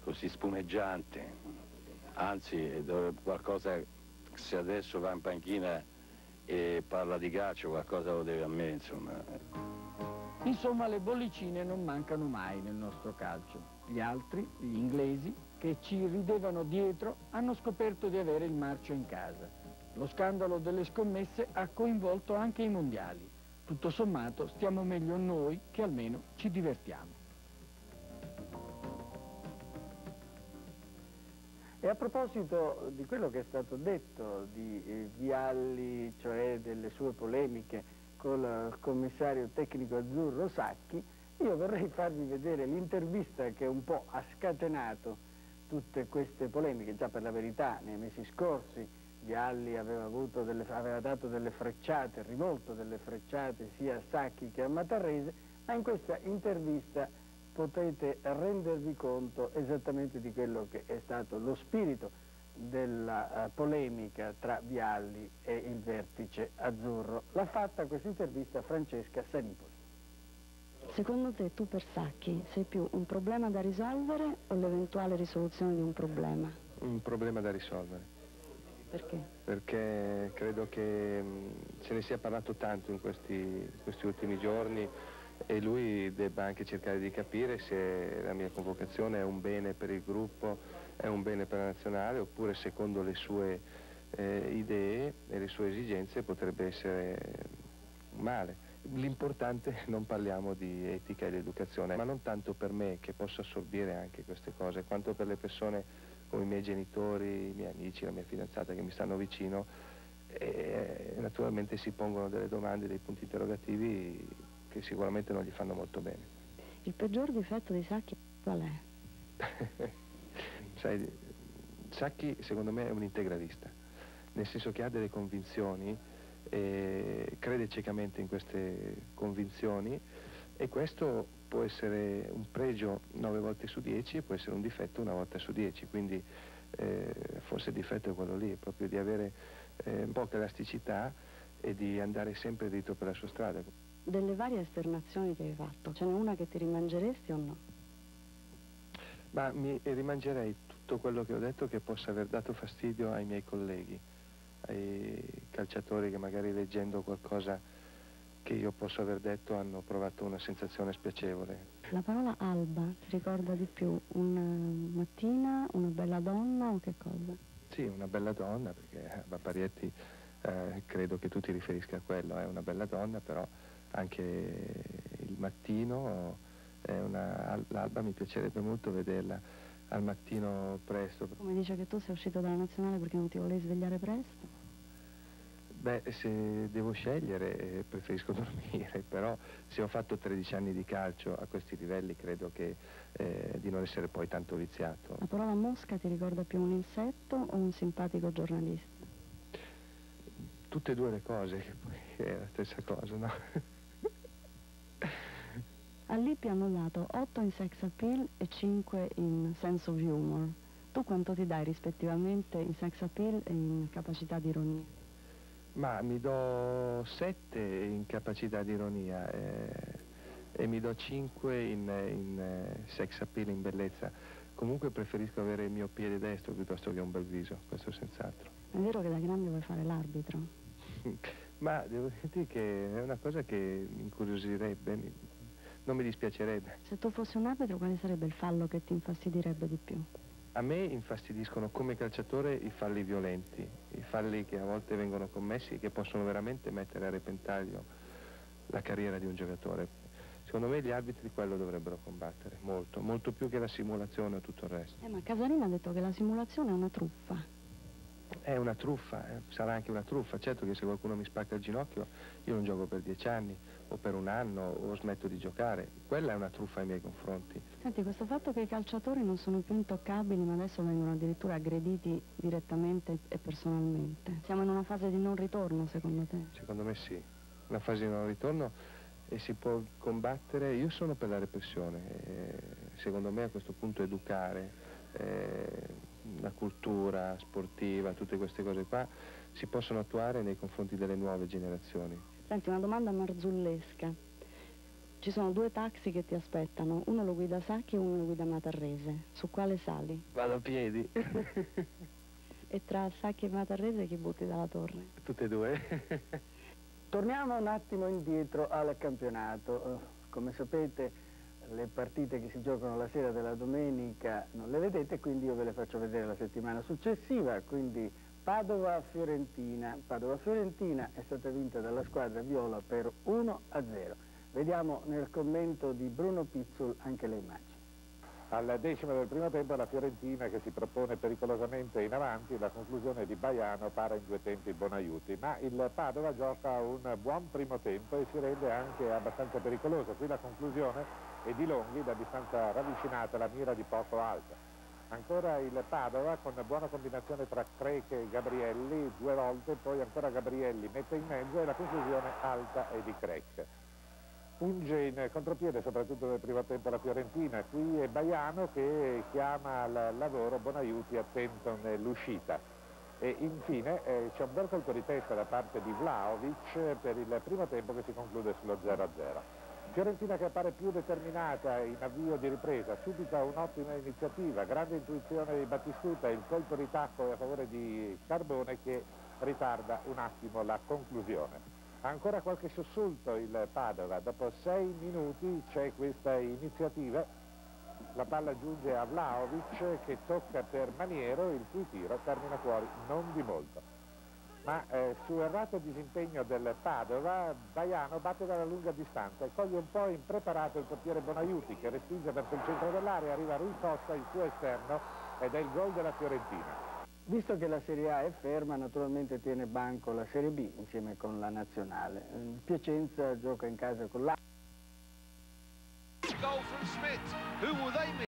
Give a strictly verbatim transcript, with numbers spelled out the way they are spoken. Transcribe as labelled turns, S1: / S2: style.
S1: così spumeggiante, anzi qualcosa, se adesso va in panchina e parla di calcio qualcosa lo deve a me, insomma.
S2: Insomma, le bollicine non mancano mai nel nostro calcio. Gli altri, gli inglesi, che ci ridevano dietro, hanno scoperto di avere il marcio in casa. Lo scandalo delle scommesse ha coinvolto anche i mondiali. Tutto sommato stiamo meglio noi che almeno ci divertiamo. E a proposito di quello che è stato detto di eh, Vialli, cioè delle sue polemiche con il commissario tecnico azzurro Sacchi, io vorrei farvi vedere l'intervista che un po' ha scatenato tutte queste polemiche. Già, per la verità, nei mesi scorsi Vialli aveva, avuto delle, aveva dato delle frecciate, rivolto delle frecciate sia a Sacchi che a Matarrese, ma in questa intervista potete rendervi conto esattamente di quello che è stato lo spirito della uh, polemica tra Vialli e il vertice azzurro. L'ha fatta questa intervista Francesca Sanipoli.
S3: Secondo te, tu per Sacchi, sei più un problema da risolvere o l'eventuale risoluzione di un problema?
S4: Un problema da risolvere.
S3: Perché?
S4: Perché credo che mh, se ne sia parlato tanto in questi, questi ultimi giorni e lui debba anche cercare di capire se la mia convocazione è un bene per il gruppo, è un bene per la nazionale, oppure secondo le sue eh, idee e le sue esigenze potrebbe essere male. L'importante, non parliamo di etica e di educazione, ma non tanto per me che posso assorbire anche queste cose, quanto per le persone come i miei genitori, i miei amici, la mia fidanzata che mi stanno vicino e naturalmente si pongono delle domande, dei punti interrogativi che sicuramente non gli fanno molto bene.
S3: Il peggior difetto di Sacchi qual è?
S4: Sai, Sacchi secondo me è un integralista, nel senso che ha delle convinzioni e crede ciecamente in queste convinzioni e questo può essere un pregio nove volte su dieci e può essere un difetto una volta su dieci, quindi eh, forse il difetto è quello lì, proprio di avere eh, poca elasticità e di andare sempre dritto per la sua strada.
S3: Delle varie esternazioni che hai fatto, ce n'è una che ti rimangeresti o no?
S4: Ma mi rimangerei tutto quello che ho detto che possa aver dato fastidio ai miei colleghi, ai calciatori che magari leggendo qualcosa che io posso aver detto hanno provato una sensazione spiacevole.
S3: La parola alba ti ricorda di più una mattina, una bella donna o che cosa?
S4: Sì, una bella donna, perché Barbarietti eh, credo che tu ti riferisca a quello, è una bella donna, però anche il mattino, l'alba mi piacerebbe molto vederla al mattino presto.
S3: Come dice che tu sei uscito dalla nazionale perché non ti volevi svegliare presto?
S4: Beh, se devo scegliere eh, preferisco dormire, però se ho fatto tredici anni di calcio a questi livelli credo che eh, di non essere poi tanto viziato.
S3: La parola mosca ti ricorda più un insetto o un simpatico giornalista?
S4: Tutte e due le cose, che poi è la stessa cosa, no?
S3: A Lippi hanno dato otto in sex appeal e cinque in sense of humor. Tu quanto ti dai rispettivamente in sex appeal e in capacità di ironia?
S4: Ma mi do sette in capacità di ironia eh, e mi do cinque in, in eh, sex appeal, in bellezza. Comunque preferisco avere il mio piede destro piuttosto che un bel viso, questo senz'altro.
S3: È vero che da grande vuoi fare l'arbitro?
S4: Ma devo dirti che è una cosa che mi incuriosirebbe, mi, non mi dispiacerebbe.
S3: Se tu fossi un arbitro, quale sarebbe il fallo che ti infastidirebbe di più?
S4: A me infastidiscono come calciatore i falli violenti, i falli che a volte vengono commessi e che possono veramente mettere a repentaglio la carriera di un giocatore. Secondo me gli arbitri quello dovrebbero combattere, molto, molto più che la simulazione o tutto il resto.
S3: Eh, ma Casarini ha detto che la simulazione è una truffa.
S4: È una truffa, eh? Sarà anche una truffa, certo che se qualcuno mi spacca il ginocchio io non gioco per dieci anni o per un anno o smetto di giocare, quella è una truffa ai miei confronti.
S3: Senti, questo fatto che i calciatori non sono più intoccabili ma adesso vengono addirittura aggrediti direttamente e personalmente, siamo in una fase di non ritorno secondo te?
S4: Secondo me sì, una fase di non ritorno e si può combattere, io sono per la repressione, e secondo me a questo punto educare, eh, la cultura sportiva, tutte queste cose qua si possono attuare nei confronti delle nuove generazioni.
S3: Senti, una domanda marzullesca. Ci sono due taxi che ti aspettano, uno lo guida Sacchi e uno lo guida Matarrese. Su quale sali?
S2: Vado a piedi.
S3: E tra Sacchi e Matarrese chi butti dalla torre?
S4: Tutte e due.
S2: Torniamo un attimo indietro al campionato. Come sapete le partite che si giocano la sera della domenica non le vedete, quindi io ve le faccio vedere la settimana successiva. Quindi Padova-Fiorentina. Padova-Fiorentina è stata vinta dalla squadra viola per uno a zero. Vediamo nel commento di Bruno Pizzul anche le immagini.
S5: Al decimo del primo tempo la Fiorentina che si propone pericolosamente in avanti, la conclusione di Baiano para in due tempi Bonaiuti, ma il Padova gioca un buon primo tempo e si rende anche abbastanza pericoloso. Qui la conclusione è di Longhi, da distanza ravvicinata, la mira di poco alta. Ancora il Padova con buona combinazione tra Crecche e Gabrielli, due volte, poi ancora Gabrielli mette in mezzo e la conclusione alta è di Crecche. Punge in contropiede soprattutto nel primo tempo la Fiorentina, qui è Baiano che chiama al lavoro Bonaiuti attento nell'uscita. E infine eh, c'è un bel colpo di testa da parte di Vlahovic per il primo tempo che si conclude sullo zero a zero. Fiorentina che appare più determinata in avvio di ripresa, subito un'ottima iniziativa, grande intuizione di Battistuta e il colpo di tacco a favore di Carbone che ritarda un attimo la conclusione. Ancora qualche sussulto il Padova, dopo sei minuti c'è questa iniziativa, la palla giunge a Vlahovic che tocca per Maniero, il cui tiro termina fuori non di molto. Ma eh, su errato disimpegno del Padova, Baiano batte dalla lunga distanza e coglie un po' impreparato il portiere Bonaiuti che respinge verso il centro dell'area, arriva Rui Costa, il suo esterno, ed è il gol della Fiorentina.
S2: Visto che la Serie A è ferma, naturalmente tiene banco la Serie B insieme con la Nazionale. Il Piacenza gioca in casa con l'A.